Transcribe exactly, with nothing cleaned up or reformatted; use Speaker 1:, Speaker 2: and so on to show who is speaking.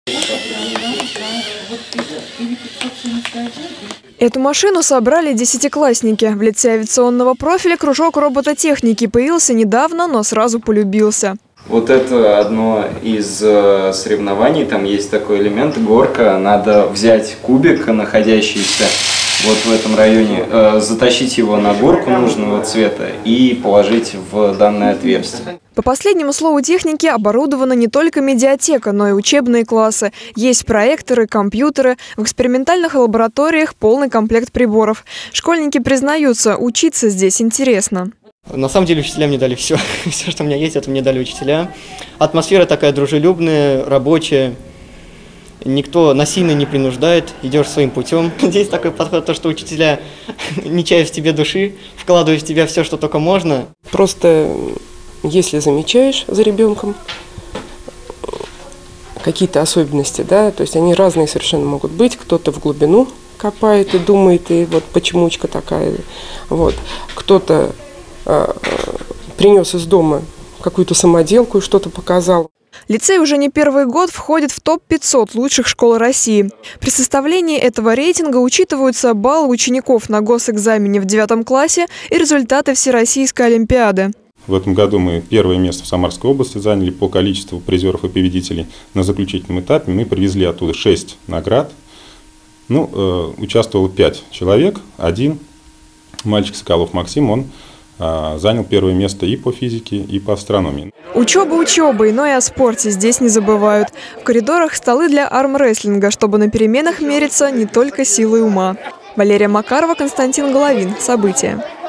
Speaker 1: Эту машину собрали десятиклассники. В лице авиационного профиля кружок робототехники появился недавно, но сразу полюбился.
Speaker 2: Вот это одно из соревнований, там есть такой элемент, горка. Надо взять кубик, находящийся вот в этом районе, затащить его на горку нужного цвета и положить в данное отверстие.
Speaker 1: По последнему слову техники оборудована не только медиатека, но и учебные классы. Есть проекторы, компьютеры. В экспериментальных лабораториях полный комплект приборов. Школьники признаются, учиться здесь интересно.
Speaker 3: На самом деле учителя мне дали все. Все, что у меня есть, это мне дали учителя. Атмосфера такая дружелюбная, рабочая. Никто насильно не принуждает, идешь своим путем. Здесь такой подход, то, что учителя, не чая в тебе души, вкладывают в тебя все, что только можно.
Speaker 4: Просто если замечаешь за ребенком какие-то особенности, да, то есть они разные совершенно могут быть. Кто-то в глубину копает и думает, и вот почемучка такая. Вот. Кто-то э, принес из дома какую-то самоделку и что-то показал.
Speaker 1: Лицей уже не первый год входит в топ пятьсот лучших школ России. При составлении этого рейтинга учитываются баллы учеников на госэкзамене в девятом классе и результаты Всероссийской олимпиады.
Speaker 5: В этом году мы первое место в Самарской области заняли по количеству призеров и победителей. На заключительном этапе мы привезли оттуда шесть наград. Ну, э, участвовало пять человек. Один мальчик Соколов Максим, он э, занял первое место и по физике, и по астрономии.
Speaker 1: Учеба учебой, но и о спорте здесь не забывают. В коридорах столы для армрестлинга, чтобы на переменах мериться не только силой ума. Валерия Макарова, Константин Головин. События.